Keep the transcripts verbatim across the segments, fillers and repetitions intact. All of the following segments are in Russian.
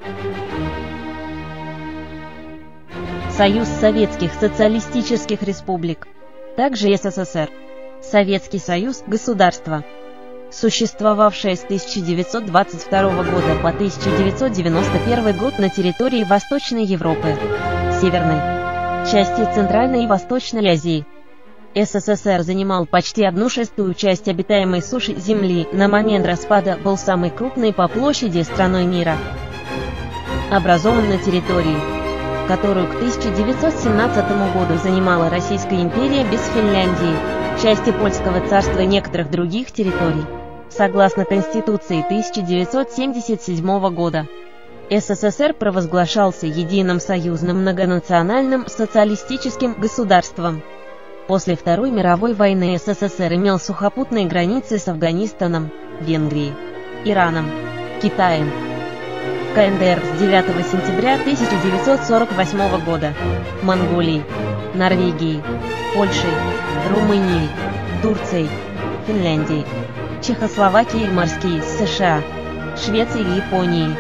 Союз Советских Социалистических Республик, также СССР. Советский Союз – государство, существовавшее с тысяча девятьсот двадцать второго года по тысяча девятьсот девяносто первый год на территории Восточной Европы, Северной части Центральной и Восточной Азии. СССР занимал почти одну шестую часть обитаемой суши Земли, на момент распада был самой крупной по площади страной мира. Образован на территории, которую к тысяча девятьсот семнадцатому году занимала Российская империя без Финляндии, части Польского царства и некоторых других территорий. Согласно Конституции тысяча девятьсот семьдесят седьмого года, СССР провозглашался единым союзным многонациональным социалистическим государством. После Второй мировой войны СССР имел сухопутные границы с Афганистаном, Венгрией, Ираном, Китаем, КНДР с девятого сентября тысяча девятьсот сорок восьмого года, Монголией, Норвегией, Польшей, Румынией, Турцией, Финляндией, Чехословакией, морские с США, Швецией и Японией.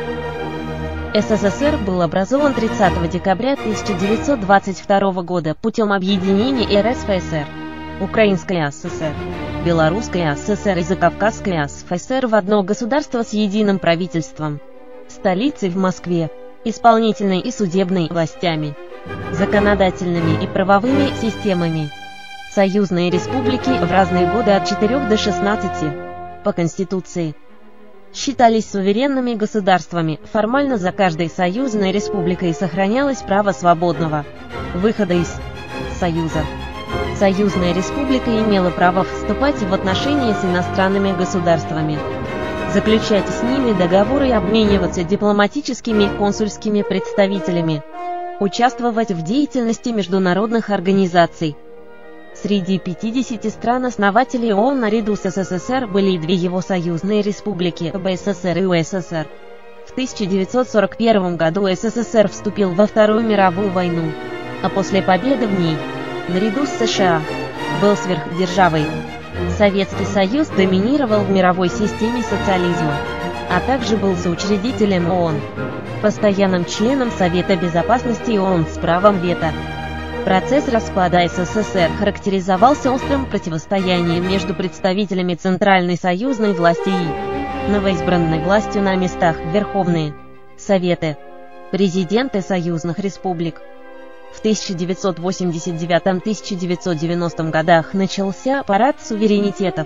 СССР был образован тридцатого декабря тысяча девятьсот двадцать второго года путем объединения РСФСР, Украинской АССР, Белорусской АССР и Закавказской АСФСР в одно государство с единым правительством, столицей в Москве, исполнительной и судебной властями, законодательными и правовыми системами. Союзные республики в разные годы от четырёх до шестнадцати, по Конституции, считались суверенными государствами. Формально за каждой союзной республикой сохранялось право свободного выхода из Союза. Союзная республика имела право вступать в отношения с иностранными государствами, заключать с ними договоры и обмениваться дипломатическими и консульскими представителями, участвовать в деятельности международных организаций. Среди пятидесяти стран-основателей ООН наряду с СССР были и две его союзные республики – БССР и УССР. В тысяча девятьсот сорок первом году СССР вступил во Вторую мировую войну, а после победы в ней, наряду с США, был сверхдержавой. Советский Союз доминировал в мировой системе социализма, а также был соучредителем ООН, постоянным членом Совета Безопасности ООН с правом вето. Процесс распада СССР характеризовался острым противостоянием между представителями Центральной союзной власти и новоизбранной властью на местах Верховные Советы, президенты союзных республик. В тысяча девятьсот восемьдесят девятом — тысяча девятьсот девяностом годах начался парад суверенитетов.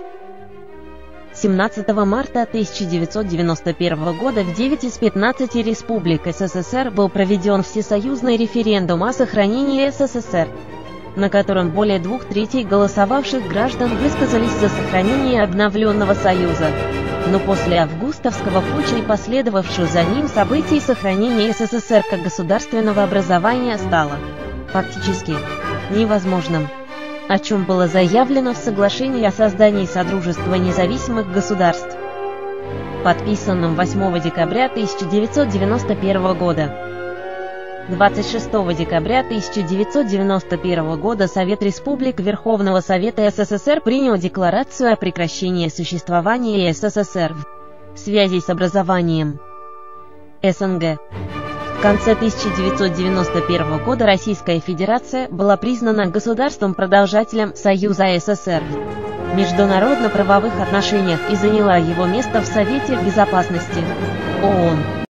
семнадцатого марта тысяча девятьсот девяносто первого года в девяти из пятнадцати республик СССР был проведен всесоюзный референдум о сохранении СССР, на котором более двух третей голосовавших граждан высказались за сохранение обновленного Союза. Но после августовского путча и последовавших за ним событий сохранение СССР как государственного образования стало фактически невозможным, о чем было заявлено в соглашении о создании Содружества независимых государств, подписанном восьмого декабря тысяча девятьсот девяносто первого года. двадцать шестого декабря тысяча девятьсот девяносто первого года Совет Республик Верховного Совета СССР принял Декларацию о прекращении существования СССР в связи с образованием СНГ. В конце тысяча девятьсот девяносто первого года Российская Федерация была признана государством-продолжателем Союза СССР в международно-правовых отношениях и заняла его место в Совете Безопасности ООН.